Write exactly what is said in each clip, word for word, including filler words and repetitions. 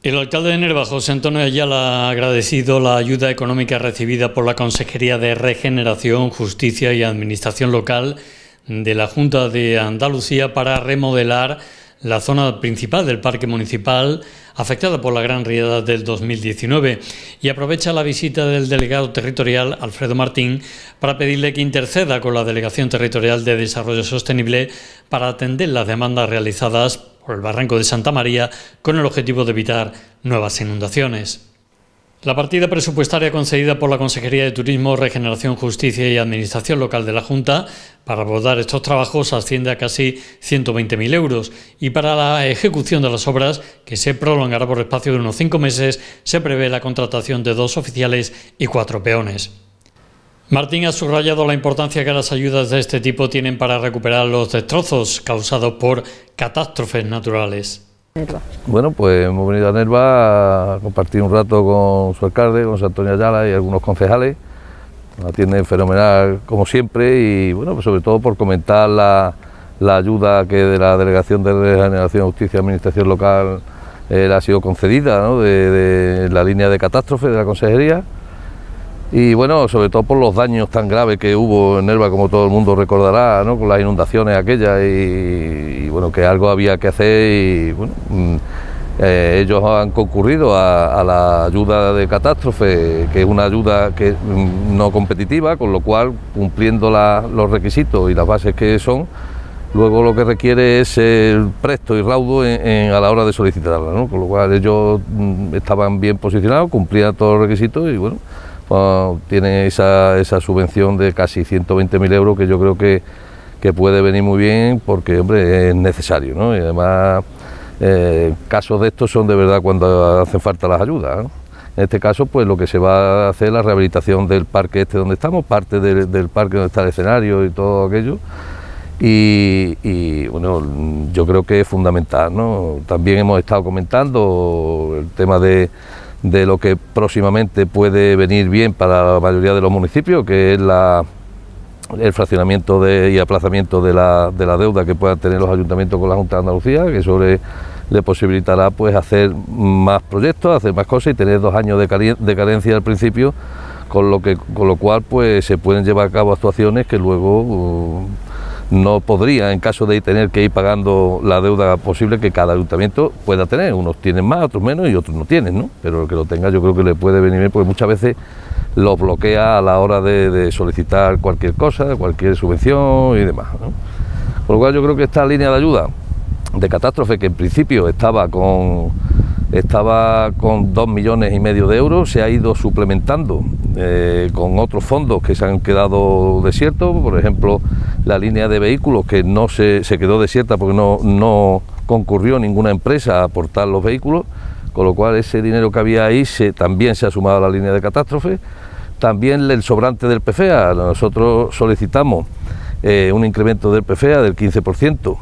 El alcalde de Nerva, José Antonio Ayala, ha agradecido la ayuda económica recibida por la Consejería de Regeneración, Justicia y Administración Local de la Junta de Andalucía para remodelar la zona principal del parque municipal afectada por la gran riada del dos mil diecinueve, y aprovecha la visita del delegado territorial Alfredo Martín para pedirle que interceda con la Delegación Territorial de Desarrollo Sostenible para atender las demandas realizadas por el Barranco de Santa María con el objetivo de evitar nuevas inundaciones. La partida presupuestaria concedida por la Consejería de Turismo, Regeneración, Justicia y Administración Local de la Junta para abordar estos trabajos asciende a casi ciento veinte mil euros, y para la ejecución de las obras, que se prolongará por espacio de unos cinco meses, se prevé la contratación de dos oficiales y cuatro peones. Martín ha subrayado la importancia que las ayudas de este tipo tienen para recuperar los destrozos causados por catástrofes naturales. Bueno, pues hemos venido a Nerva a compartir un rato con su alcalde, con José Antonio Ayala y algunos concejales. Nos atienden fenomenal como siempre y bueno, pues sobre todo por comentar la, la ayuda que de la Delegación de Regeneración, Justicia y Administración Local eh, le ha sido concedida, ¿no? de, de la línea de catástrofe de la Consejería. Y bueno, sobre todo por los daños tan graves que hubo en Nerva, como todo el mundo recordará, ¿no? Con las inundaciones aquellas y, y bueno, que algo había que hacer y bueno, eh, ellos han concurrido a, a la ayuda de catástrofe, que es una ayuda que no competitiva, con lo cual, cumpliendo la, los requisitos y las bases que son, luego lo que requiere es ser presto y raudo en, en, a la hora de solicitarla, ¿no? Con lo cual ellos mm, estaban bien posicionados, cumplían todos los requisitos y bueno, Bueno, tiene esa, esa subvención de casi ciento veinte mil euros que yo creo que, que puede venir muy bien porque, hombre, es necesario, ¿no? Y además, eh, casos de estos son de verdad cuando hacen falta las ayudas, ¿no? En este caso, pues lo que se va a hacer es la rehabilitación del parque este donde estamos, parte de, del parque donde está el escenario y todo aquello. Y, y bueno, yo creo que es fundamental, ¿no? También hemos estado comentando el tema de de lo que próximamente puede venir bien para la mayoría de los municipios, que es la, el fraccionamiento de, y aplazamiento de la, de la deuda que puedan tener los ayuntamientos con la Junta de Andalucía, que eso le, le posibilitará pues hacer más proyectos, hacer más cosas y tener dos años de, caren, de carencia al principio, con lo, que, con lo cual pues se pueden llevar a cabo actuaciones que luego uh, no podría, en caso de tener que ir pagando la deuda posible que cada ayuntamiento pueda tener. Unos tienen más, otros menos y otros no tienen, ¿no? Pero el que lo tenga yo creo que le puede venir bien porque muchas veces los bloquea a la hora de, de solicitar cualquier cosa, cualquier subvención y demás, ¿no? Por lo cual yo creo que esta línea de ayuda de catástrofe, que en principio estaba con estaba con dos millones y medio de euros, se ha ido suplementando eh, con otros fondos que se han quedado desiertos, por ejemplo la línea de vehículos que no se, se quedó desierta porque no, no concurrió ninguna empresa a aportar los vehículos, con lo cual ese dinero que había ahí se, también se ha sumado a la línea de catástrofe. También el sobrante del P F E A, nosotros solicitamos eh, un incremento del P F E A del quince por ciento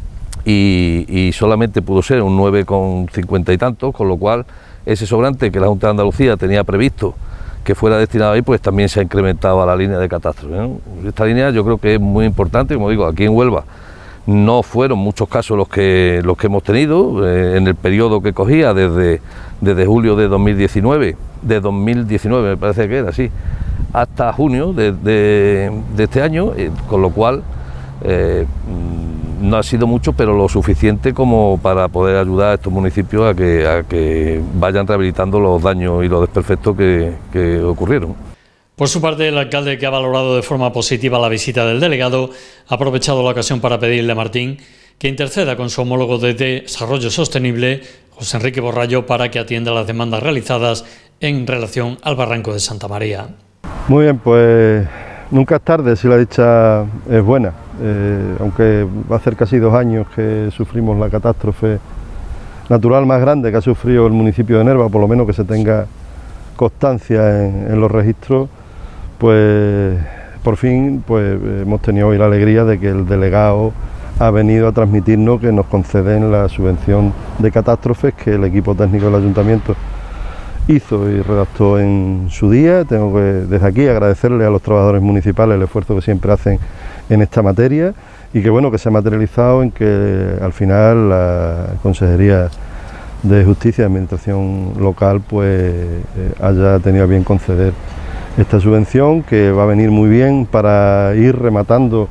y, y solamente pudo ser un nueve coma cincuenta y tantos, con lo cual ese sobrante que la Junta de Andalucía tenía previsto que fuera destinado ahí, pues también se ha incrementado a la línea de catástrofe, ¿no? Esta línea yo creo que es muy importante, como digo, aquí en Huelva no fueron muchos casos los que los que hemos tenido eh, en el periodo que cogía desde, desde julio de dos mil diecinueve, de dos mil diecinueve me parece que era así, hasta junio de, de, de este año, eh, con lo cual eh, no ha sido mucho, pero lo suficiente como para poder ayudar a estos municipios a que, a que vayan rehabilitando los daños y los desperfectos que, que ocurrieron. Por su parte, el alcalde, que ha valorado de forma positiva la visita del delegado, ha aprovechado la ocasión para pedirle a Martín que interceda con su homólogo de Desarrollo Sostenible, José Enrique Borrallo, para que atienda las demandas realizadas en relación al Barranco de Santa María. Muy bien, pues nunca es tarde si la dicha es buena. Eh, aunque va a hacer casi dos años que sufrimos la catástrofe natural más grande que ha sufrido el municipio de Nerva, por lo menos que se tenga constancia en, en los registros, pues por fin pues hemos tenido hoy la alegría de que el delegado ha venido a transmitirnos que nos conceden la subvención de catástrofes que el equipo técnico del ayuntamiento hizo y redactó en su día. Tengo que desde aquí agradecerle a los trabajadores municipales el esfuerzo que siempre hacen en esta materia y que bueno, que se ha materializado en que al final la Consejería de Justicia y Administración Local pues eh, haya tenido a bien conceder esta subvención, que va a venir muy bien para ir rematando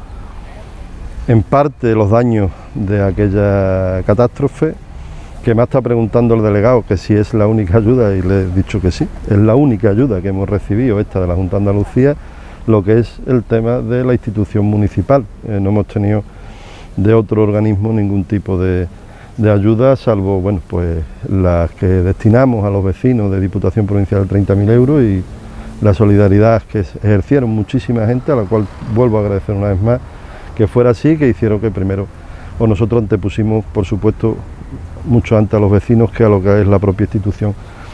en parte los daños de aquella catástrofe, que me está preguntando el delegado que si es la única ayuda, y le he dicho que sí, es la única ayuda que hemos recibido, esta de la Junta de Andalucía, lo que es el tema de la institución municipal. Eh, no hemos tenido de otro organismo ningún tipo de, de ayuda, salvo bueno, pues las que destinamos a los vecinos de Diputación Provincial de treinta mil euros y la solidaridad que ejercieron muchísima gente, a la cual vuelvo a agradecer una vez más que fuera así, que hicieron que primero, o nosotros antepusimos, por supuesto, mucho antes a los vecinos que a lo que es la propia institución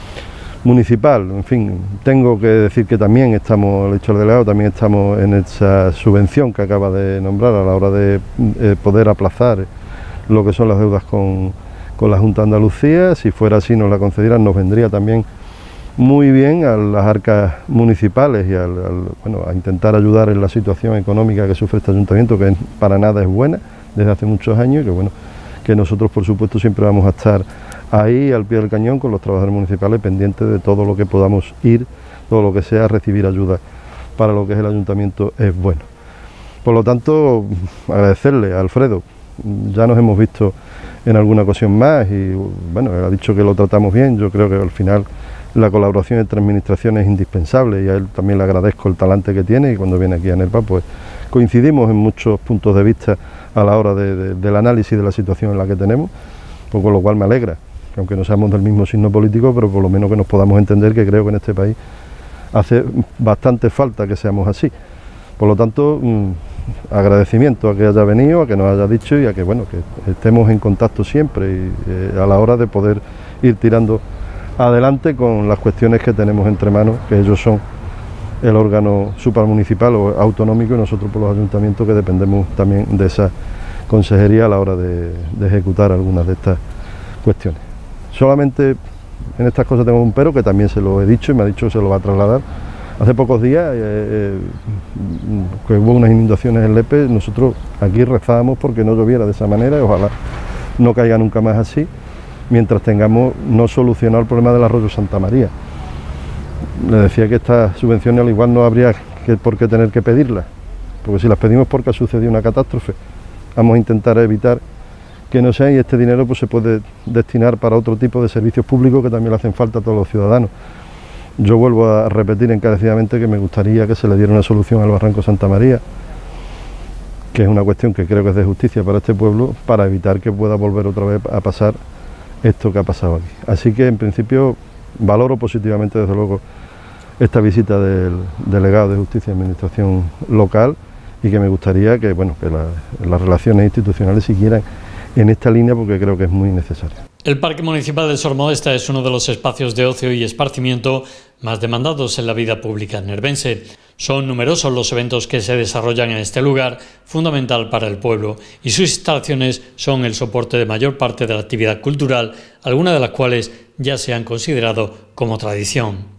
municipal. En fin, tengo que decir que también estamos, lo ha dicho el delegado, también estamos en esa subvención que acaba de nombrar a la hora de eh, poder aplazar lo que son las deudas con, con la Junta de Andalucía. Si fuera así, nos la concedieran, nos vendría también muy bien a las arcas municipales y al, al, bueno, a intentar ayudar en la situación económica que sufre este ayuntamiento, que para nada es buena desde hace muchos años, y que bueno, que nosotros por supuesto siempre vamos a estar ahí al pie del cañón con los trabajadores municipales, pendientes de todo lo que podamos ir, todo lo que sea recibir ayuda para lo que es el ayuntamiento es bueno. Por lo tanto, agradecerle a Alfredo, ya nos hemos visto en alguna ocasión más y bueno, él ha dicho que lo tratamos bien. Yo creo que al final la colaboración entre administraciones es indispensable y a él también le agradezco el talante que tiene, y cuando viene aquí a Nerva pues coincidimos en muchos puntos de vista a la hora de, de, del análisis de la situación en la que tenemos, pues con lo cual me alegra, que aunque no seamos del mismo signo político, pero por lo menos que nos podamos entender, que creo que en este país hace bastante falta que seamos así. Por lo tanto, mmm, agradecimiento a que haya venido, a que nos haya dicho y a que bueno, que estemos en contacto siempre y eh, a la hora de poder ir tirando adelante con las cuestiones que tenemos entre manos, que ellos son el órgano supramunicipal o autonómico y nosotros por los ayuntamientos que dependemos también de esa consejería a la hora de, de ejecutar algunas de estas cuestiones. Solamente en estas cosas tengo un pero, que también se lo he dicho y me ha dicho que se lo va a trasladar. Hace pocos días eh, eh, que hubo unas inundaciones en Lepe, nosotros aquí rezábamos porque no lloviera de esa manera y ojalá no caiga nunca más así, mientras tengamos no solucionado el problema del arroyo Santa María. Le decía que estas subvenciones al igual no habría que, por qué tener que pedirlas, porque si las pedimos porque ha sucedido una catástrofe, vamos a intentar evitar que no sea, y este dinero pues se puede destinar para otro tipo de servicios públicos que también le hacen falta a todos los ciudadanos. Yo vuelvo a repetir encarecidamente que me gustaría que se le diera una solución al barranco Santa María, que es una cuestión que creo que es de justicia para este pueblo, para evitar que pueda volver otra vez a pasar esto que ha pasado aquí. Así que en principio valoro positivamente desde luego esta visita del delegado de Justicia y Administración Local, y que me gustaría que, bueno, que la, las relaciones institucionales siguieran en esta línea, porque creo que es muy necesario. El Parque Municipal de Sor Modesta es uno de los espacios de ocio y esparcimiento más demandados en la vida pública nervense. Son numerosos los eventos que se desarrollan en este lugar, fundamental para el pueblo, y sus instalaciones son el soporte de mayor parte de la actividad cultural, algunas de las cuales ya se han considerado como tradición.